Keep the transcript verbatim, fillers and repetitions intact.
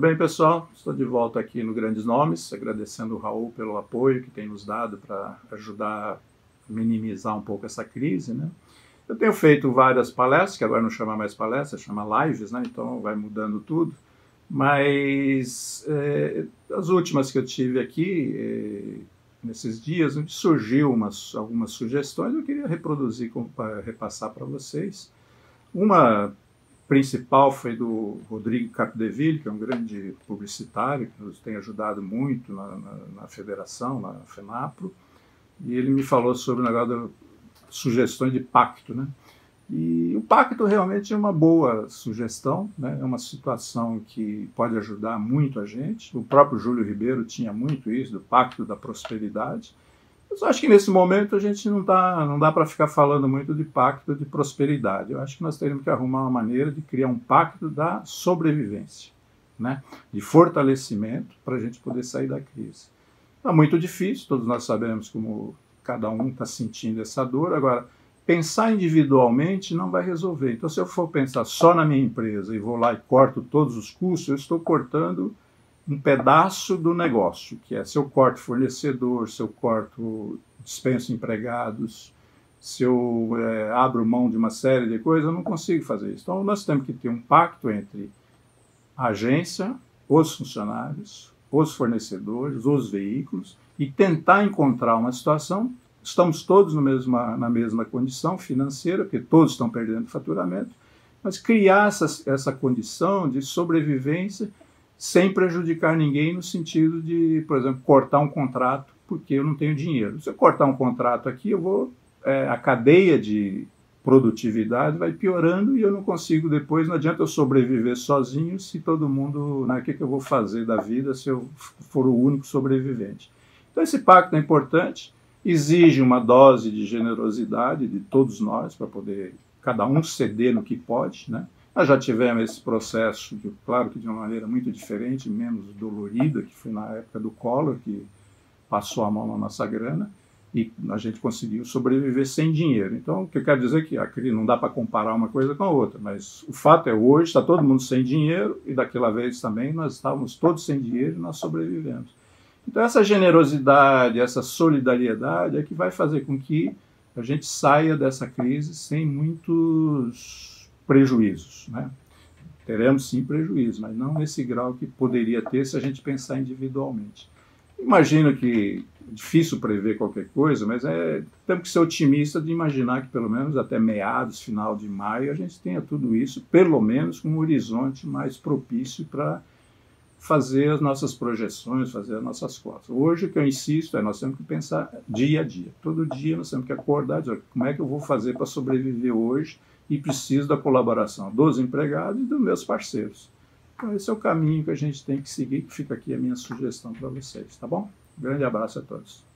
Bem, pessoal, estou de volta aqui no Grandes Nomes, agradecendo o Raul pelo apoio que tem nos dado para ajudar a minimizar um pouco essa crise, né? Eu tenho feito várias palestras, que agora não chama mais palestras, chama lives, né? Então vai mudando tudo, mas é, as últimas que eu tive aqui, é, nesses dias, surgiu umas, algumas sugestões, eu queria reproduzir, para repassar para vocês. Uma principal foi do Rodrigo Capdeville, que é um grande publicitário, que nos tem ajudado muito na, na, na federação, na FENAPRO, e ele me falou sobre o negócio de sugestões de pacto, né? E o pacto realmente é uma boa sugestão, né? É uma situação que pode ajudar muito a gente. O próprio Júlio Ribeiro tinha muito isso, do pacto da prosperidade. Mas eu acho que nesse momento a gente não, tá, não dá para ficar falando muito de pacto de prosperidade. Eu acho que nós teremos que arrumar uma maneira de criar um pacto da sobrevivência, né? De fortalecimento para a gente poder sair da crise. É muito difícil, todos nós sabemos como cada um está sentindo essa dor. Agora, pensar individualmente não vai resolver. Então, se eu for pensar só na minha empresa e vou lá e corto todos os custos, eu estou cortando um pedaço do negócio, que é se eu corto fornecedor, se eu corto dispenso empregados, se eu é, abro mão de uma série de coisas, eu não consigo fazer isso. Então, nós temos que ter um pacto entre a agência, os funcionários, os fornecedores, os veículos, e tentar encontrar uma situação. Estamos todos no mesma, na mesma condição financeira, porque todos estão perdendo faturamento, mas criar essa, essa condição de sobrevivência sem prejudicar ninguém, no sentido de, por exemplo, cortar um contrato porque eu não tenho dinheiro. Se eu cortar um contrato aqui, eu vou, é, a cadeia de produtividade vai piorando e eu não consigo depois, não adianta eu sobreviver sozinho se todo mundo, né, o que, que eu vou fazer da vida se eu for o único sobrevivente? Então esse pacto é importante, exige uma dose de generosidade de todos nós para poder cada um ceder no que pode, né? Nós já tivemos esse processo, de, claro que de uma maneira muito diferente, menos dolorida, que foi na época do Collor, que passou a mão na nossa grana, e a gente conseguiu sobreviver sem dinheiro. Então, o que eu quero dizer é que aqui não dá para comparar uma coisa com a outra, mas o fato é hoje está todo mundo sem dinheiro, e daquela vez também nós estávamos todos sem dinheiro e nós sobrevivemos. Então, essa generosidade, essa solidariedade é que vai fazer com que a gente saia dessa crise sem muitos prejuízos, né? Teremos sim prejuízos, mas não nesse grau que poderia ter se a gente pensar individualmente. Imagino que é difícil prever qualquer coisa, mas é, temos que ser otimistas de imaginar que pelo menos até meados, final de maio, a gente tenha tudo isso, pelo menos com um horizonte mais propício para fazer as nossas projeções, fazer as nossas cotas. Hoje o que eu insisto é nós temos que pensar dia a dia. Todo dia nós temos que acordar e dizer como é que eu vou fazer para sobreviver hoje, e preciso da colaboração dos empregados e dos meus parceiros. Então esse é o caminho que a gente tem que seguir, que fica aqui a minha sugestão para vocês, tá bom? Um grande abraço a todos.